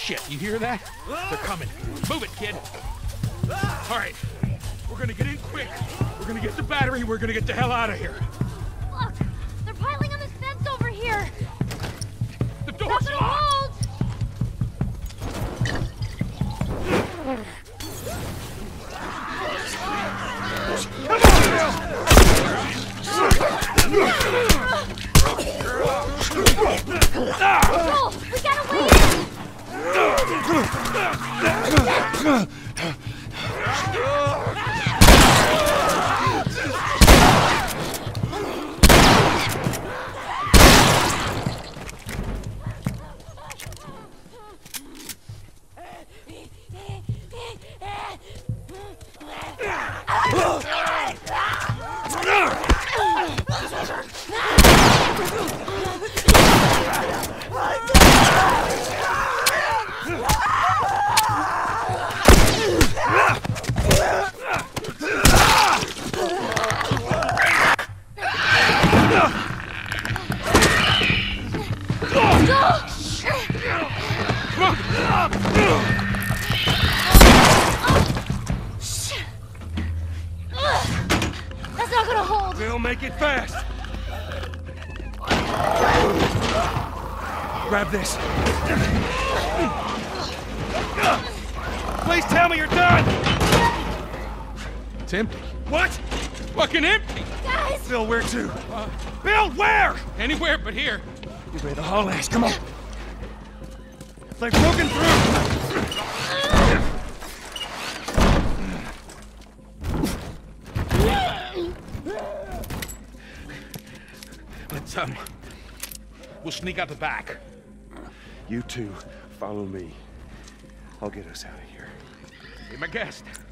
shit. You hear that? They're coming. Move it, kid. All right. We're gonna get in quick. We're gonna get the battery. We're gonna get the hell out of here. Look, they're piling on this fence over here. The door's Not gonna locked. hold. Oh, we gotta wait. That's not gonna hold. We'll make it fast. Grab this. Please tell me you're done. It's empty. What? Fucking empty. Guys! Bill, where to? Bill, where? Anywhere but here. You better haul ass. Come on. It's like broken through. Let's we'll sneak out the back. You two, follow me. I'll get us out of here. Be my guest.